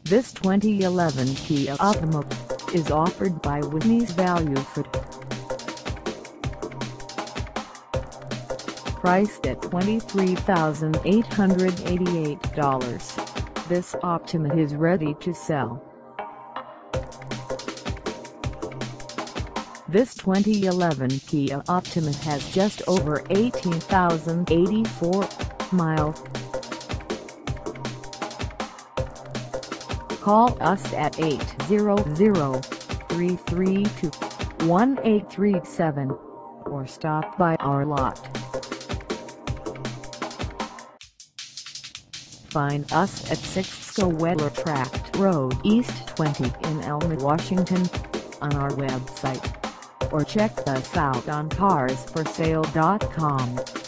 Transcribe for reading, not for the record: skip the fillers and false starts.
This 2011 Kia Optima is offered by Whitney's Value Fit. Priced at $23,888, this Optima is ready to sell. This 2011 Kia Optima has just over 18,084 miles. Call us at 800-332-1837 or stop by our lot. Find us at 6 SCHOUWELER Tract Road East 20 in ELMA, Washington, on our website, or check us out on carsforsale.com.